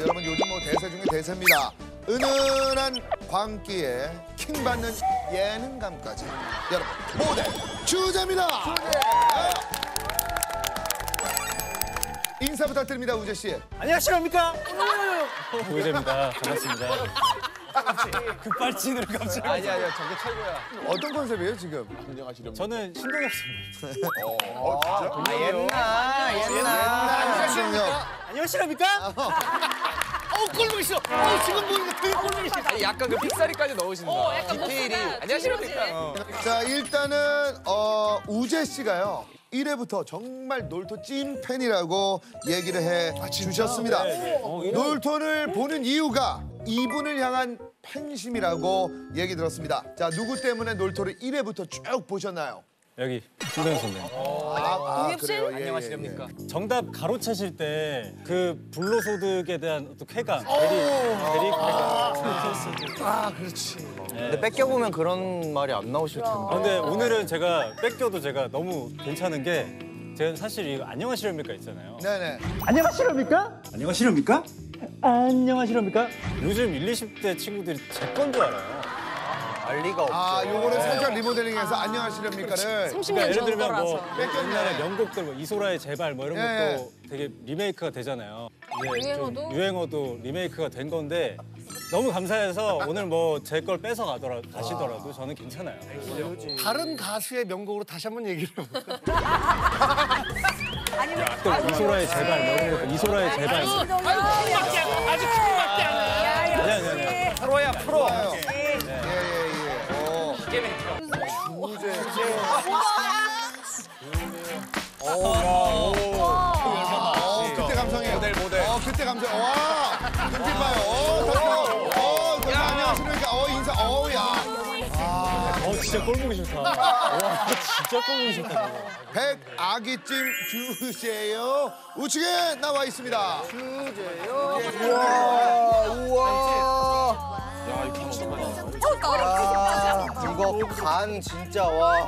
여러분 요즘 뭐 대세 중에 대세입니다. 은은한 광기에 킹받는 예능감까지. 여러분 모델 주제입니다. 인사 부탁드립니다, 우재 씨. 안녕하십니까? 우재입니다. 반갑습니다. 급발진을 갑자기. 아니야, 저게 최고야. 어떤 컨셉이에요 지금? 안녕하시렵니까? 저는 신동엽 선배님. 안녕하세요. 안녕하십니까? 꼴보기 싫어. 지금 보니까 되게 꼴보기 싫어. 아니, 약간 그 픽사리까지 넣으신다. 디테일이. 안녕하십니까? 자 일단은 우재 씨가요. 1회부터 정말 놀토 찐팬이라고 얘기를 해 주셨습니다. 놀토를 보는 이유가 이분을 향한 팬심이라고 얘기 들었습니다. 자, 누구 때문에 놀토를 1회부터 쭉 보셨나요? 여기 신동엽 선배님. 그래요. 예, 안녕하십니까? 정답 가로채실 때 그 불로소득에 대한 어떤 쾌감, 대리쾌감. 그렇지. 근데 뺏겨보면 그런 말이 안 나오실 텐데. 근데 오늘은 제가 뺏겨도 제가 너무 괜찮은 게 제가 사실 이거 안녕하시렵니까 있잖아요. 네네. 안녕하시렵니까? 안녕하시렵니까? 안녕하시렵니까? 요즘 1, 20대 친구들이 제 건 줄 알아요. 알 리가 없죠. 요거를 살짝 리모델링해서 안녕하십니까를. 30년 예를 전 들면 뭐 거라서. 옛날에 명곡들 뭐 이소라의 제발 뭐 이런 예. 것도 되게 리메이크가 되잖아요. 이제 좀 유행어도? 유행어도 리메이크가 된 건데 너무 감사해서 오늘 뭐 제 걸 뺏어 가시더라도 저는 괜찮아요. 다른 가수의 명곡으로 다시 한번 얘기를 해볼까요? 또 이소라의 제발 뭐 이런 것도 이소라의 제발. 아주 크게 아니. 프로야, 프로. 그때 감성이에요. 모델. 그때 감성. 와, 눈빛 봐요. 안녕하십니까. 인사. 야. 진짜 꼴 보기 싫다. 와, 진짜 꼴 보기 싫다. 백아기찜 주제요. 우측에 나와 있습니다. 이거 간 진짜 와.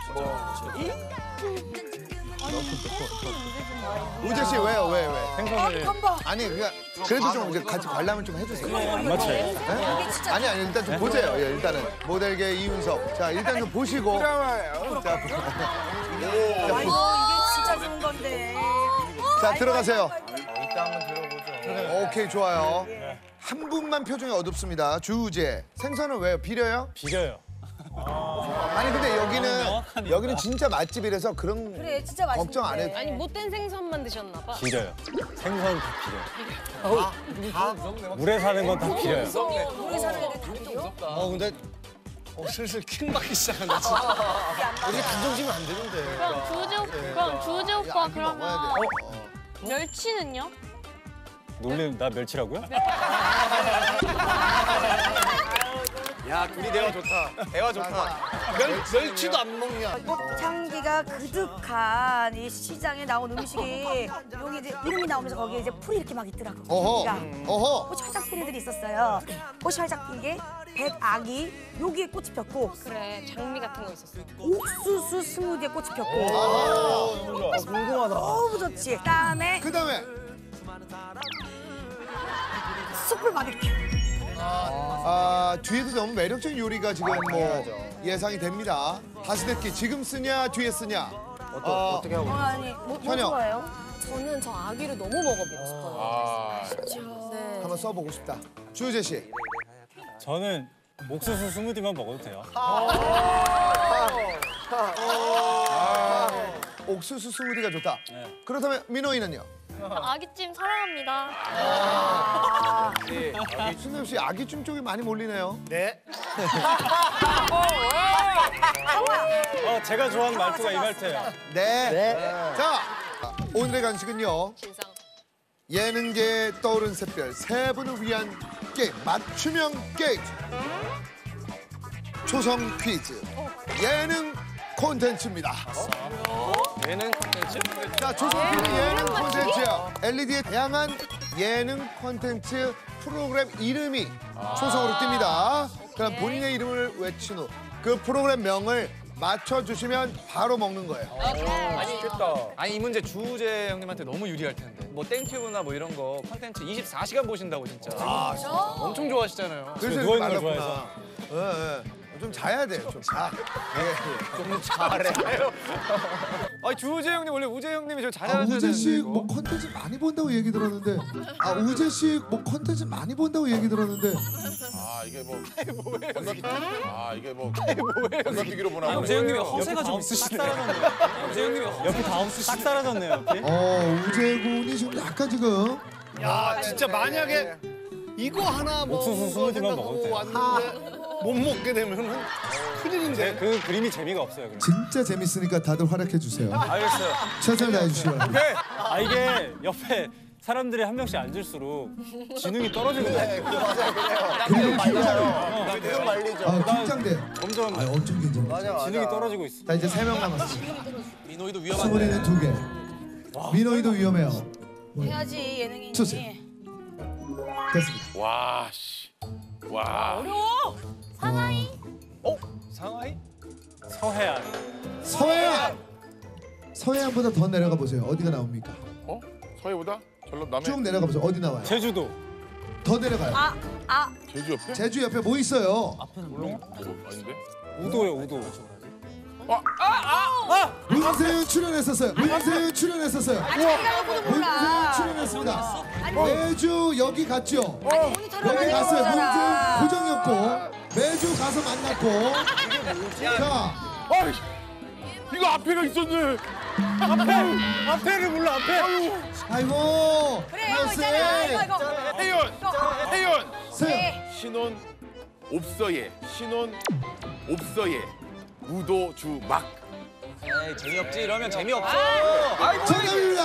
우재 씨 왜요? 왜? 생선을 아니 그래도 좀 이제 같이 관람을 좀 해주세요. 안 맞춰요. 네? 아니 일단 좀 보세요. 예, 일단은 모델계 이윤석. 자 일단 좀 보시고. 자, 이게 진짜 좋은 건데. 자 들어가세요. 이따 한번 들어보죠. 오케이 좋아요. 한 분만 표정이 어둡습니다. 주우재. 생선은 왜요? 비려요? 비려요. 아니 근데 여기는 진짜 맛집이라서 그런 그래, 진짜 맛있는데. 걱정 안 해도. 아니 못된 생선만 드셨나 봐. 비려요. 생선 다 비려요. 물에 사는 건 다 비려요. 우리 사는 애들 다 비려? 근데 슬슬 킹 받기 시작한다 진짜. 우리 감정 지면 안 되는데. 그럼 주우재 오빠 그러면 먹어야 멸치는요? 놀리는 나 멸치라고요? 야, 둘이 대화 좋다. 대화 좋다. 멸치도 안 먹냐? 꽃향기가 그득한 이 시장에 나온 음식이 여기 이제 이름이 나오면서 거기에 이제 풀이 이렇게 막 있더라고. 어허. 꽃이 활짝 피는 애들이 있었어요. 꽃이 활짝 핀 게 백아기, 여기에 꽃이 폈고 그래 장미 같은 거 있었어. 옥수수 스무디에 꽃이 폈고. 궁금하다. 너무 좋지. 그다음에 그다음에 숯불 바비큐. 뒤에도 너무 매력적인 요리가 지금 뭐 예상이 됩니다. 다시데끼 지금 쓰냐 뒤에 쓰냐. 어떻게 하고? 아니 뭐 현영. 좋아해요? 저는 저 아기를 너무 먹어보고 싶어요. 네. 한번 써보고 싶다. 주우재 씨. 저는 옥수수 스무디만 먹어도 돼요. 옥수수 스무디가 좋다. 네. 그렇다면 민호이는요? 아기찜 사랑합니다. 순엽 씨 아기찜 쪽에 많이 몰리네요. 네. 제가 좋아하는 말투가 이 말투예요. 네. 자 오늘의 간식은요. 진상. 예능계에 떠오른 샛별 세 분을 위한 게임 맞춤형 게임. 초성 퀴즈. 예능 콘텐츠입니다. 예능 콘텐츠? 자, 초성 퀴즈 예능 콘텐츠야. LED의 다양한 예능 콘텐츠 프로그램 이름이 초성으로 뜹니다. 그럼 본인의 이름을 외친 후 그 프로그램 명을 맞춰주시면 바로 먹는 거예요. 아니 이 문제 주우재 형님한테 너무 유리할 텐데. 뭐 땡튜브나 뭐 이런 거 콘텐츠 24시간 보신다고 진짜. 엄청 좋아하시잖아요. 그래서 이렇게 누워있는 걸 말랐구나. 예, 예. 좀 자야 돼요. 좀 자. 좀 잘해. 아니 주우재 형님 원래 우재 형님이 저 잘하셔야 우재 되는데. 씨 이거. 뭐 컨텐츠 많이 본다고 얘기 들었는데. 우재 씨 뭐 컨텐츠 많이 본다고 얘기 들었는데. 이게 뭐 이게 뭐 건너뛰기로 보나 보네. 우재 형님이 허세가 좀 있으시네요. 우재 형님이 옆에 다 없으시네. 싹 사라졌네요. 옆에. 우재 군이 지금 약간 지금. 야 진짜 만약에 이거 하나 뭐 옥수수 스무디만 먹어도 돼요. 왔는데 못 먹게 되면은 큰일인데. 그 그림이 재미가 없어요. 그럼. 진짜 재밌으니까 다들 활약해 주세요. 알겠어요. 최선을 다해 주시고. 이게 옆에 사람들이 한 명씩 앉을수록 지능이 떨어지거든요. 그리고 긴장돼요. 계속 말리죠. 긴장돼요. 점점 엄청 긴장돼. 맞아. 지능이 떨어지고 있어. 자 이제 3명 남았어요. 민호이도 수문이는 위험한데. 2개. 민호이도 위험해요. 해야지 예능인이. 주세요. 됐습니다. 와 씨. 와. 어려워. 상하이. 상하이? 서해안. 서해안. 서해안보다 더 내려가 보세요. 어디가 나옵니까? 서해보다 전남 남해. 쭉 내려가 보세요. 어디 나와요? 제주도. 더 내려가요. 제주 옆에? 제주 옆에 뭐 있어요? 아닌데? 우도요, 우도. 문세윤 출연했었어요. 문세윤 출연했었어요. 문세윤 출연했습니다. 매주 여기 갔죠. 여기 갔어요. 문세윤 고정이었고 매주 가서 만났고. 자, 이거 앞에가 있었네. 앞에를 몰라, 앞에. 아이고. 그래 이거 있잖아. 이거. 혜연. 세. 신혼 옵서예. 신혼 옵서예. 무도주막. 에이 재미없지 이러면 재미없어. 정답입니다.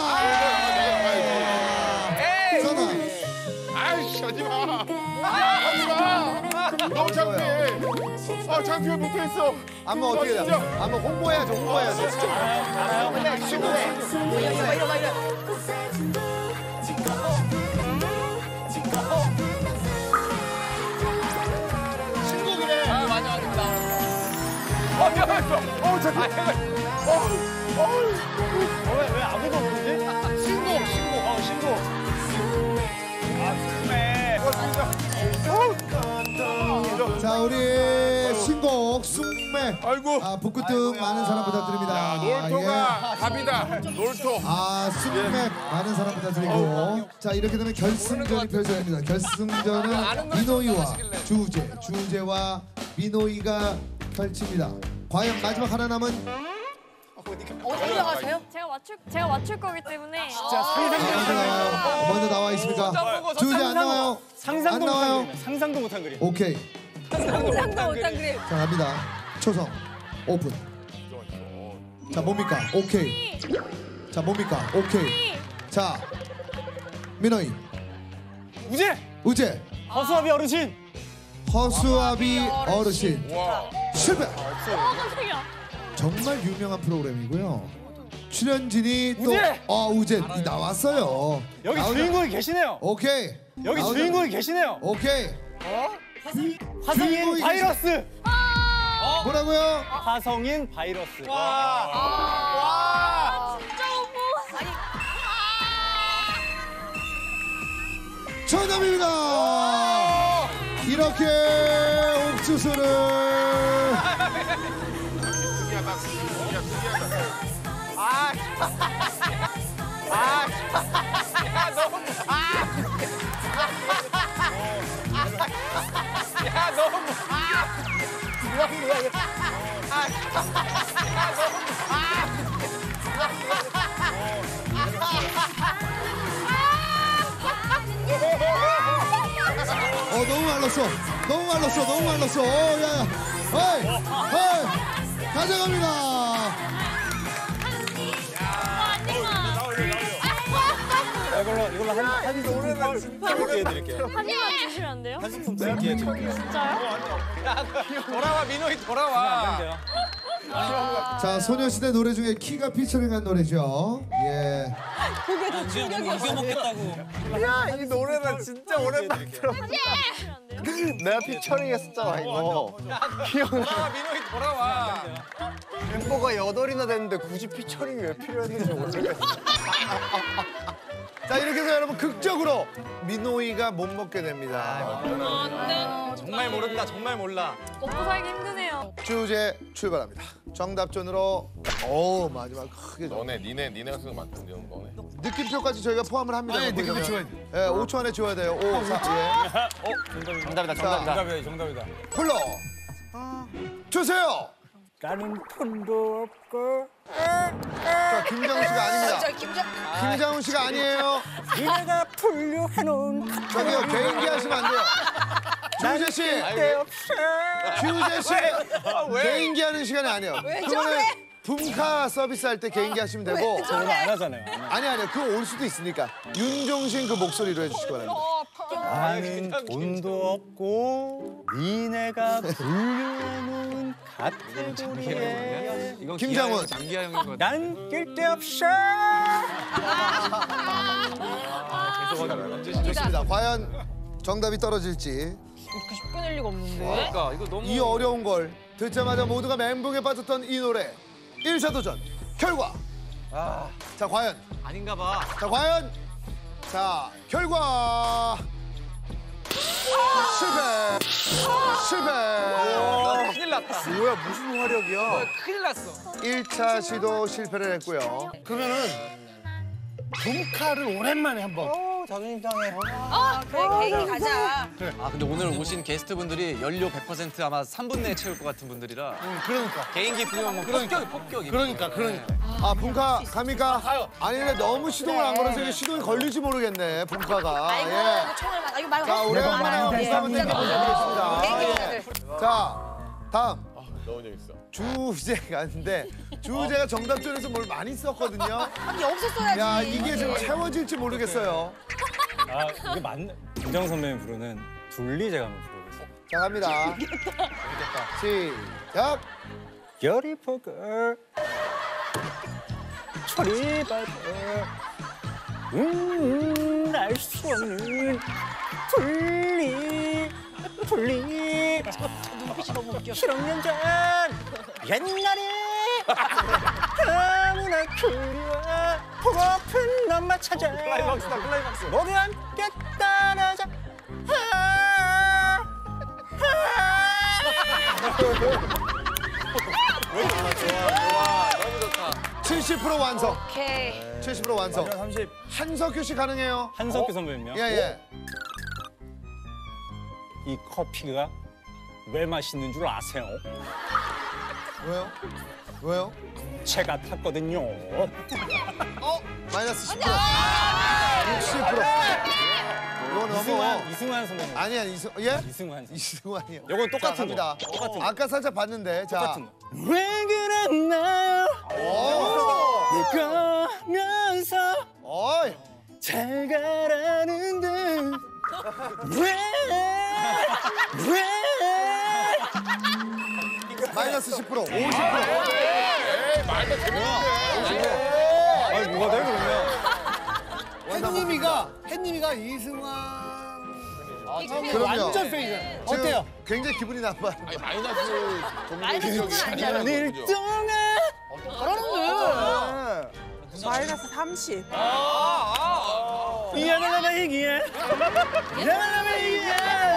전화. 아이씨 하지마. 하지마. 너무 창피해. 창피해 못했어. 안무 어떻게 돼? 안무 홍보해야죠. 홍보해야죠. 왜 아무도 모르지? 신곡. 자, 우리 신곡 숙매. 아이고. 북구등 많은 사랑 부탁드립니다. 놀토가 답이다. 놀토. 숙매 많은 사랑 부탁드리고. 자, 이렇게 되면 결승전이 펼쳐집니다. 결승전은 민호이와 주우재와 민호이가 펼칩니다. 과연 마지막 하나 남은 어디 나가세요? 제가 맞출 거기 때문에. 먼저 나와 있습니까? 주우재 안 나와요? 상상도 안 나와요? 못한 그림. 상상도 못한 그림. 오케이. 상상도 못한 그림. 자, 갑니다. 초성 오픈. 자, 뭡니까? 오케이. 자, 뭡니까? 오케이. 자, 민호이. 우재. 허수아비 어르신. 허수아비 어르신. 실패. 깜짝이야. 정말 유명한 프로그램이고요. 출연진이 또 우재! 우재 나왔어요. 여기 주인공이 계시네요. 오케이. 여기 주인공이 계시네요. 오케이. 화성인 주인공이 바이러스. 뭐라고요? 화성인 바이러스. 진짜 어머. 아니. 정답입니다. 이렇게 옥수수를 너무 말랐어. 야야. 헤이. 가져갑니다. 이걸로 한 스푼 기회 드릴게요. 한 입만 주시면 안 돼요? 한 스푼 기회 드릴게요. 진짜요? 돌아와 민호이 돌아와. 안 돼요. 자, 소녀시대 노래 중에 키가 피처링한 노래죠. 예. 그게 더 충격이었어. 이 노래는 진짜 오랜만에 들어봤다. 내가 피처링 했었잖아 이거. 기억나. 민호이 돌아와. 멤버가 8이나 됐는데 굳이 피처링이 왜 필요했는지 모르겠어. 자, 이렇게 해서 여러분 극적으로 민호이가 못 먹게 됩니다. 정말 모른다. 정말 몰라. 먹고 살기 힘드네요. 주제 출발합니다. 정답전으로 마지막 크게 니네가 쓰는 거 맞다. 너네. 느낌표까지 저희가 포함을 합니다. 아니, 뭐 느낌표 이러면. 줘야 돼. 예, 5초 안에 줘야 돼요. 5, 4, 정답이다. 자, 정답이다. 불러 주세요. 나는 폰도 없고 자, 김장훈 씨가 아닙니다. 김장훈 씨가 아니에요. 니네가 분류해놓은 저기요, 개인기 하시면 안 돼요. 주재 씨, 주재 씨, 개인기 하는 시간이 아니에요. 그거는 분카 서비스 할 때 개인기 하시면 되고. 저는 안 하잖아요. 아니요, 그거 올 수도 있으니까 윤종신 그 목소리로 해주시기 바랍니다. 나는 돈도 없고 니네가 분류해놓은 카테고리에 이건 김장훈. 장기하 형인 것 같아. 난 낄데없어. 좋습니다. 과연 정답이 떨어질지. 끊을 리가 없는데. 그러니까 이거 너무. 이 어려운 걸 듣자마자 모두가 멘붕에 빠졌던 이 노래 1차 도전 결과. 자, 과연. 아닌가 봐. 자, 과연. 자, 결과. 실패. 큰일 났다. 뭐야 무슨 화력이야? 큰일 났어. 1차 시도 실패를 했고요. 그러면은 분카를 오랜만에 한번. 자존심 상해. 그래, 개인기 가자. 아 근데 오늘 오신 게스트분들이 연료 100% 아마 3분 내에 채울 것 같은 분들이라 그러니까. 개인기 필요한 뭐 폭격이. 그러니까. 아, 분카 갑니까? 아니, 근데 너무 시동을 안 걸어서 이게 시동이 걸릴지 모르겠네, 분카가. 아이고, 예. 총을 맞아. 이거 말고. 자, 오랜만에 한번 땡겨보겠습니다. 예. 자, 다음. 너무 재밌어. 주제가 있는데 주제가 정답전에서 뭘 많이 썼거든요. 이게 없었어야지. 야, 이게 지금 채워질지 모르겠어요. 아 이게 맞네. 김정 선배님 부르는 둘리 제가 한번 불러보겠습니다. 자, 갑니다. 시작. 열이 보고 철이 받아 알 수 없는 둘리 눈빛이 너무 웃겨. 실험년 전 옛날에 너무나 그리워 보고픈 엄마 찾아 클라이막스 모두 함께 따라자 70% 완성. 오케이. 70% 완성. 30 한석규 씨 가능해요? 한석규 선배님요? 예. 이 커피가 왜 맛있는 줄 아세요? 왜요? 제가 탔거든요. 마이너스 10%. 60%. 이거 너무. 이승환 선배님. 아니야, 예? 이승환 선배님. 이승환이요. 요건 똑같은 자, 갑니다. 거. 똑같은 거. 아까 살짝 봤는데. 자. 똑같은 거. 왜 그랬나요? 꺼면서 어이. 잘 가라는데 왜? 마이너스 10%. 50%. 에이, 말도 재밌는데. 아니 뭐가 돼 그러면? 햇님이가 이승환. 그럼요. 완전 팬이잖아. 어때요? 굉장히 기분이 나빠요. 아니, 마이너스 마이너스는 아니잖아. 늘 동안 마이너스 30. 야발라바 얘기야 야발라바 얘기야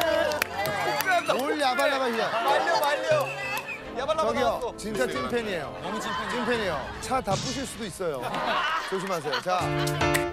뭘 야발라바이야. 말려. 야발라바 저기요, 나왔어. 진짜 찐팬이에요. 너무 찐팬이야. 찐팬이에요. 차 다 부실 수도 있어요. 조심하세요. 자.